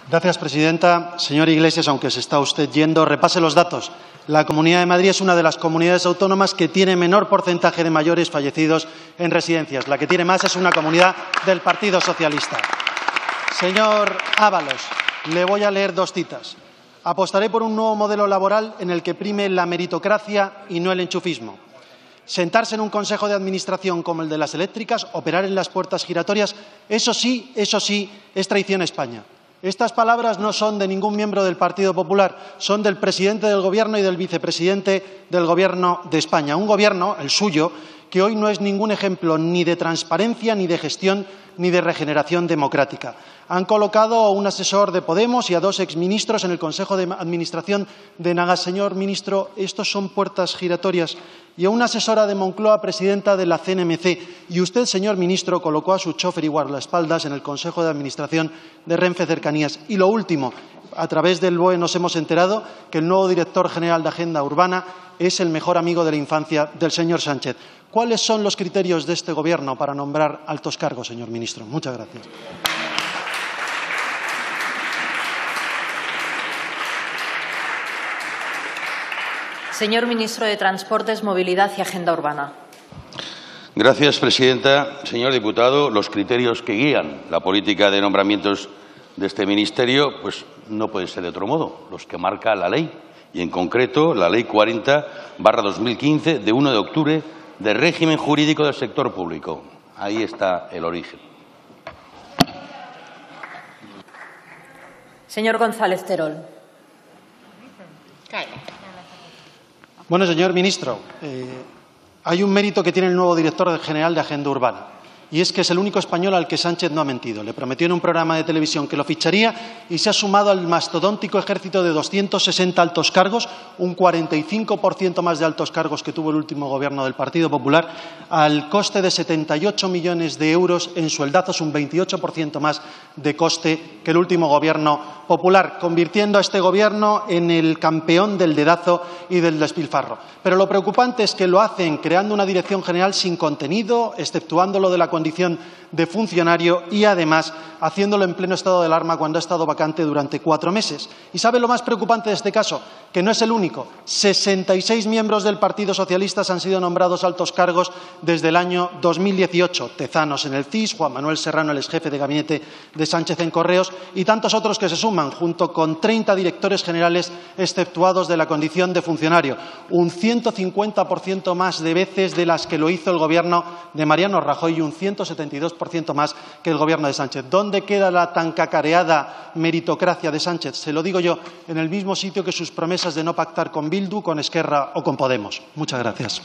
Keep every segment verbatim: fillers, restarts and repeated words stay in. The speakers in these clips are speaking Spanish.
Gracias, presidenta. Señor Iglesias, aunque se está usted yendo, repase los datos. La Comunidad de Madrid es una de las comunidades autónomas que tiene menor porcentaje de mayores fallecidos en residencias. La que tiene más es una comunidad del Partido Socialista. Señor Ábalos, le voy a leer dos citas. Apostaré por un nuevo modelo laboral en el que prime la meritocracia y no el enchufismo. Sentarse en un consejo de administración como el de las eléctricas, operar en las puertas giratorias, eso sí, eso sí, es traición a España. Estas palabras no son de ningún miembro del Partido Popular, son del presidente del Gobierno y del vicepresidente del Gobierno de España. Un Gobierno, el suyo, que hoy no es ningún ejemplo ni de transparencia, ni de gestión, ni de regeneración democrática. Han colocado a un asesor de Podemos y a dos exministros en el Consejo de Administración de Nagas. Señor ministro, estos son puertas giratorias. Y a una asesora de Moncloa, presidenta de la C N M C. Y usted, señor ministro, colocó a su chofer y guardaespaldas en el Consejo de Administración de Renfe Cercanías. Y lo último, a través del B O E nos hemos enterado que el nuevo director general de Agenda Urbana es el mejor amigo de la infancia del señor Sánchez. ¿Cuáles son los criterios de este Gobierno para nombrar altos cargos, señor ministro? Muchas gracias. Señor ministro de Transportes, Movilidad y Agenda Urbana. Gracias, presidenta. Señor diputado, los criterios que guían la política de nombramientos de este ministerio pues no pueden ser de otro modo, los que marca la ley, y en concreto la Ley cuarenta barra dos mil quince de uno de octubre de régimen jurídico del sector público. Ahí está el origen. Señor González Terol. Bueno, señor ministro, eh, hay un mérito que tiene el nuevo director general de Agenda Urbana, y es que es el único español al que Sánchez no ha mentido. Le prometió en un programa de televisión que lo ficharía y se ha sumado al mastodóntico ejército de doscientos sesenta altos cargos, un cuarenta y cinco por ciento más de altos cargos que tuvo el último Gobierno del Partido Popular, al coste de setenta y ocho millones de euros en sueldazos, un veintiocho por ciento más de coste que el último Gobierno popular, convirtiendo a este Gobierno en el campeón del dedazo y del despilfarro. Pero lo preocupante es que lo hacen creando una dirección general sin contenido, exceptuándolo de la condición de funcionario y, además, haciéndolo en pleno estado de alarma cuando ha estado vacante durante cuatro meses. ¿Y sabe lo más preocupante de este caso? Que no es el único. sesenta y seis miembros del Partido Socialista han sido nombrados altos cargos desde el año dos mil dieciocho. Tezanos en el C I S, Juan Manuel Serrano, el exjefe de gabinete de Sánchez en Correos, y tantos otros que se suman, junto con treinta directores generales exceptuados de la condición de funcionario. Un ciento cincuenta por ciento más de veces de las que lo hizo el Gobierno de Mariano Rajoy y un ciento setenta y dos por ciento más que el Gobierno de Sánchez. ¿Dónde queda la tan cacareada meritocracia de Sánchez? Se lo digo yo, en el mismo sitio que sus promesas de no pactar con Bildu, con Esquerra o con Podemos. Muchas gracias.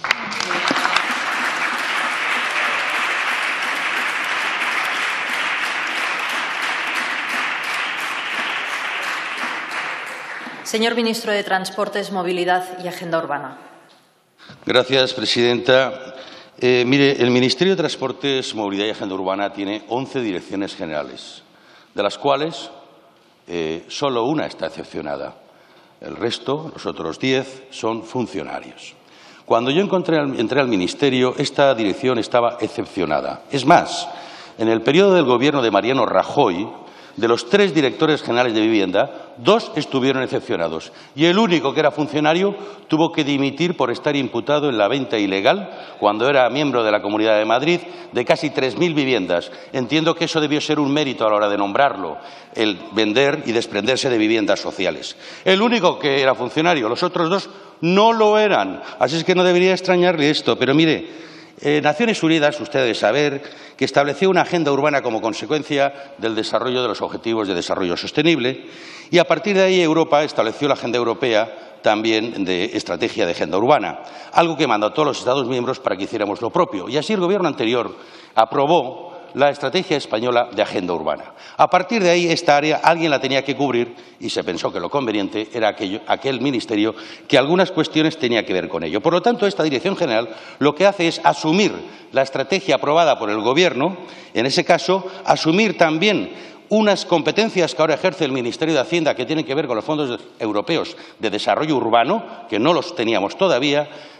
Señor ministro de Transportes, Movilidad y Agenda Urbana. Gracias, presidenta. Eh, mire, el Ministerio de Transportes, Movilidad y Agenda Urbana tiene once direcciones generales, de las cuales eh, solo una está excepcionada. El resto, los otros diez, son funcionarios. Cuando yo encontré al, entré al Ministerio, esta dirección estaba excepcionada. Es más, en el periodo del Gobierno de Mariano Rajoy, de los tres directores generales de vivienda, dos estuvieron excepcionados y el único que era funcionario tuvo que dimitir por estar imputado en la venta ilegal, cuando era miembro de la Comunidad de Madrid, de casi tres mil viviendas. Entiendo que eso debió ser un mérito a la hora de nombrarlo, el vender y desprenderse de viviendas sociales. El único que era funcionario, los otros dos no lo eran. Así es que no debería extrañarle esto. Pero mire, Eh, Naciones Unidas, usted debe saber, que estableció una agenda urbana como consecuencia del desarrollo de los Objetivos de Desarrollo Sostenible, y a partir de ahí Europa estableció la Agenda Europea también de Estrategia de Agenda Urbana, algo que mandató a los Estados miembros para que hiciéramos lo propio. Y así el Gobierno anterior aprobó la Estrategia Española de Agenda Urbana. A partir de ahí, esta área alguien la tenía que cubrir y se pensó que lo conveniente era aquello, aquel ministerio que algunas cuestiones tenía que ver con ello. Por lo tanto, esta Dirección General lo que hace es asumir la estrategia aprobada por el Gobierno, en ese caso, asumir también unas competencias que ahora ejerce el Ministerio de Hacienda que tienen que ver con los fondos europeos de desarrollo urbano, que no los teníamos todavía,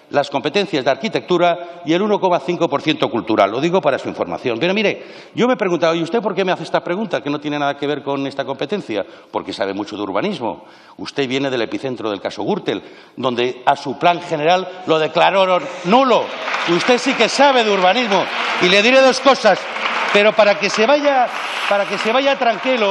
las competencias de arquitectura y el uno coma cinco por ciento cultural. Lo digo para su información. Pero mire, yo me he preguntado, ¿y usted por qué me hace esta pregunta que no tiene nada que ver con esta competencia? Porque sabe mucho de urbanismo. Usted viene del epicentro del caso Gürtel, donde a su plan general lo declararon nulo. Usted sí que sabe de urbanismo. Y le diré dos cosas, pero para que se vaya, para que se vaya tranquilo,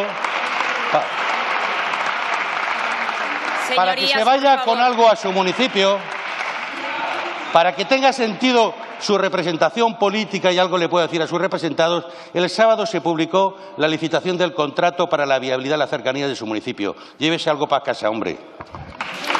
para que se vaya con algo a su municipio, para que tenga sentido su representación política y algo le pueda decir a sus representados, el sábado se publicó la licitación del contrato para la viabilidad de la cercanía de su municipio. Llévese algo para casa, hombre.